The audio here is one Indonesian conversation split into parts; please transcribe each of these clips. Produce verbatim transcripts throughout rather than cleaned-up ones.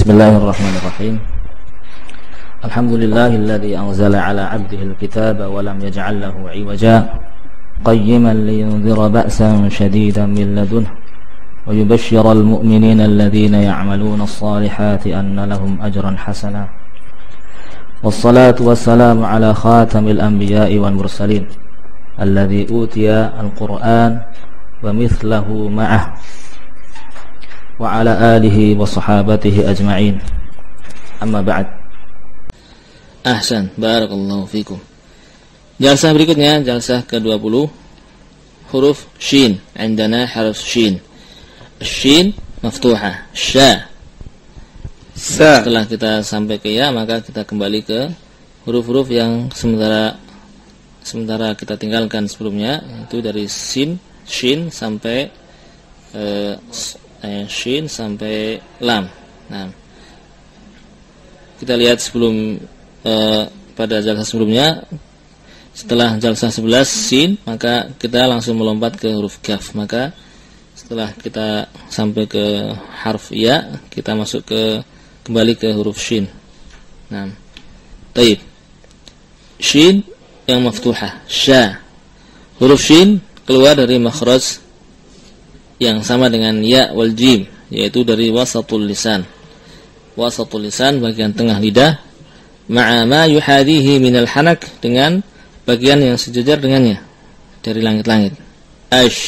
Bismillahirrahmanirrahim. Alhamdulillahilladzi anzala ala 'abdihi al-kitaba wa lam yaj'al lahu 'iwaja qayyiman liyunzira ba'san shadidan min ladunhu wa yubashshira al-mu'minina alladhina ya'maluna as-salihati anna lahum ajran hasana. Wassalatu wassalamu ala khatamil anbiya'i wal mursalin alladzi utiya al-Qur'an wa mithlahu ma'ah wa ala alihi wa sahabatihi ajma'in. Amma ba'd. Ahsan, barakallahu fikum. Jalsah berikutnya, jalsah ke dua puluh, huruf shin. Indana harf shin. Shin maftuhah, sya. Sa. Setelah kita sampai ke ya, maka kita kembali ke huruf-huruf yang sementara sementara kita tinggalkan sebelumnya, itu dari sin, shin sampai eh, shin sampai lam. Nah, kita lihat sebelum eh, pada jalsah sebelumnya, setelah jalsah sebelas sin, maka kita langsung melompat ke huruf kaf. Maka setelah kita sampai ke harf ya, kita masuk ke kembali ke huruf shin. Nah, taib. Shin yang maftuhah, sya. Huruf shin keluar dari makhraj yang sama dengan ya wal jim, yaitu dari wasatul lisan. Wasatul lisan, bagian tengah lidah, ma'a ma yuhadihi minal hanak, dengan bagian yang sejajar dengannya dari langit-langit. Ash,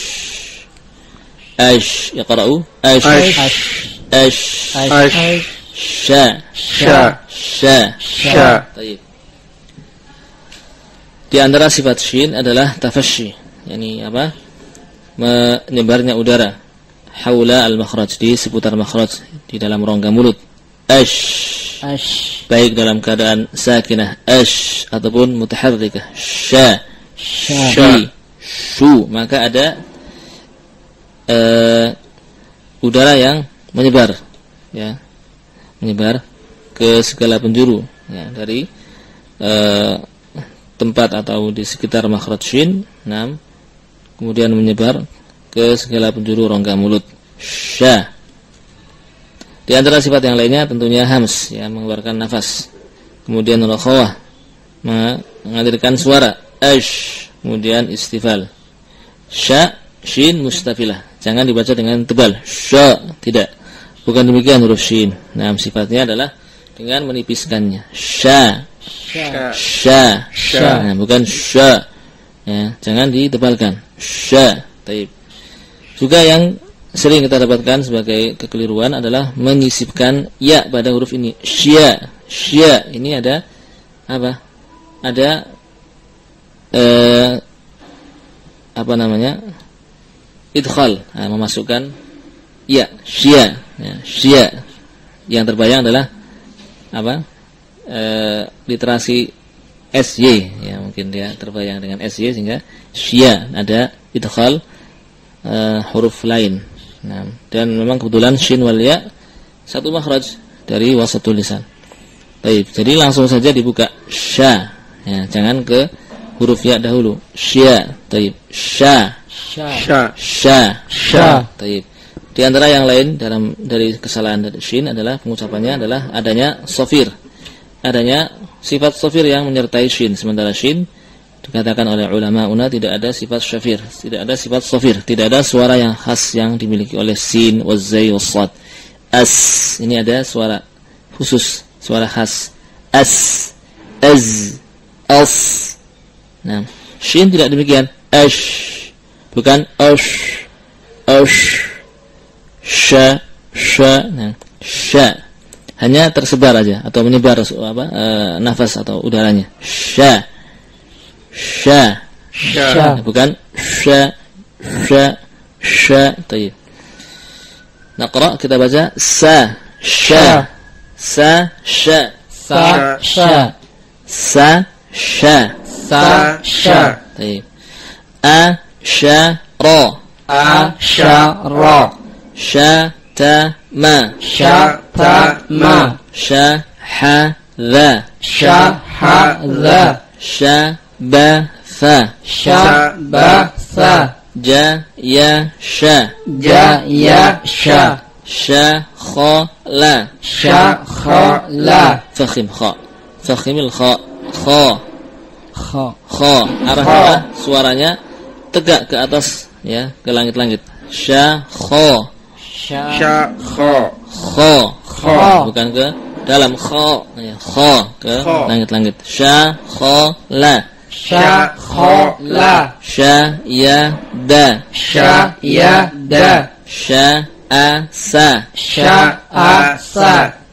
ash, yaqra'u ash, ash, ash, ash, sya, sya, sya, sya. Baik. Di antara sifat shin adalah tafasyi, yakni apa? Menyebarnya udara haula al-makhraj, di seputar makhraj, di dalam rongga mulut. Ash, ash, baik dalam keadaan sakinah ash ataupun mutaharrikah sya, sya, shu, maka ada uh, udara yang menyebar, ya, menyebar ke segala penjuru, ya, dari uh, tempat atau di sekitar makhraj shin, enam, kemudian menyebar ke segala penjuru rongga mulut. Sya. Di antara sifat yang lainnya tentunya hams, ya, mengeluarkan nafas. Kemudian rakhawah, mengalirkan suara. Ash, kemudian istifal. Sya, shin mustafilah, jangan dibaca dengan tebal. Sya, tidak. Bukan demikian huruf shin. Nah, sifatnya adalah dengan menipiskannya. Sya, sya, sya, sya. Nah, bukan sya, ya, jangan ditebalkan. Sya. Taib. Juga yang sering kita dapatkan sebagai kekeliruan adalah menyisipkan ya pada huruf ini. Sya, sya. Ini ada apa? Ada eh, apa namanya? Idkhal, nah, memasukkan ya, sya, ya, sya. Yang terbayang adalah apa? Eh, literasi S Y, ya, mungkin dia terbayang dengan S Y, sehingga sya, ada idkhal uh, huruf lain. Nah, dan memang kebetulan shin wal ya satu makhraj dari wasatul lisan. Baik, jadi langsung saja dibuka sya, ya, jangan ke huruf ya dahulu. Sya, taib. Sya, sya, sya, sya, taib. Di antara yang lain dalam dari kesalahan dari shin adalah pengucapannya adalah adanya sofir, adanya sifat sofir yang menyertai shin. Sementara shin dikatakan oleh ulama una tidak ada sifat syafir, tidak ada sifat sofir, tidak ada suara yang khas yang dimiliki oleh sin, wazzai, wassad. As, ini ada suara khusus, suara khas. As, az, as. Nah, shin tidak demikian. Ash, bukan ash, ash, sya, sya. Nah, sya hanya tersebar aja atau menyebar apa e, nafas atau udaranya. Sya, sya, sya, bukan sya, sya, sya. Taib. Naqra, kita baca sa, sya, sa, sya, sa, sya, sa, sya, sa, sya. Taib. A, sya, ra, a, sya, ra, sya, ta, ma, sya, ta, ma, sya, ha, dha, sya, ha, dha, sya, ba, fa, sya, ba, fa, ja, ya, sya, ja, ya, sya, syakhala syakhala fakhim kha fakhimil kha kha kha kha arah suaranya tegak ke atas ya, ke langit-langit. Syakha syakha kha kha bukan ke dalam kha ya, kha ke langit-langit. Syakhala syakhala syayada syayada sya'asa sya'asa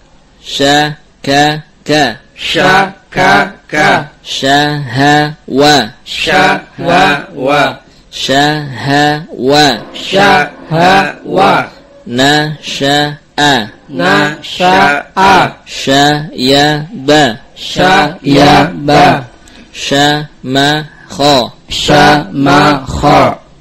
syakaka syakaka syahawa syahwa syahawa syahwa nasya'a nasya'a syayaba syayaba syamakha syamakha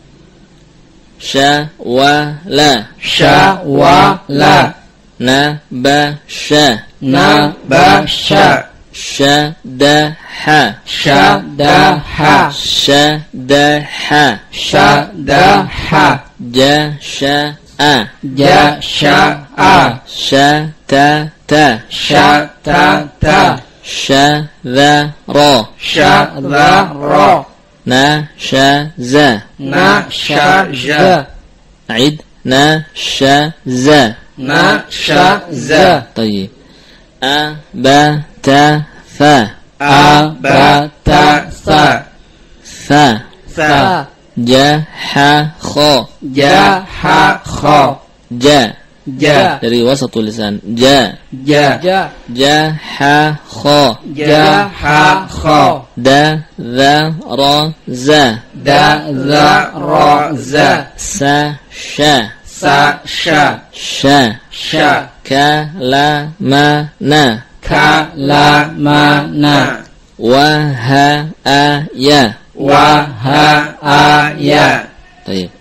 syawala syawala nabasya nabasya syadaha syadaha syadaha syadaha jasya'a jasya'a syatata syatata syadzara syadzara nasyaza nasyaza عيد نشز نشز طيب أبت ف أبت ث ف ث جح خ جح خ ج ج dari wasatul lisan ja ج jah kha جح خ da dha ra za دا ذا را ذا sa sha سا شا sha شا ka la ma na كا لا ما نا wa ha a ya وها آيا طيب